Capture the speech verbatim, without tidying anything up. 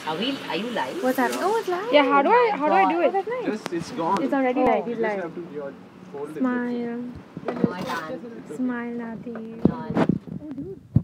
Are we? Are you live? What's happening? Oh, it's live. Yeah, how do I how do I do Oh, it? that's nice. Just it's gone. It's already Oh. live. You He's just live. have to your, hold it. Smile. No, I can't. Smile, Nati. No, I- Oh, dude.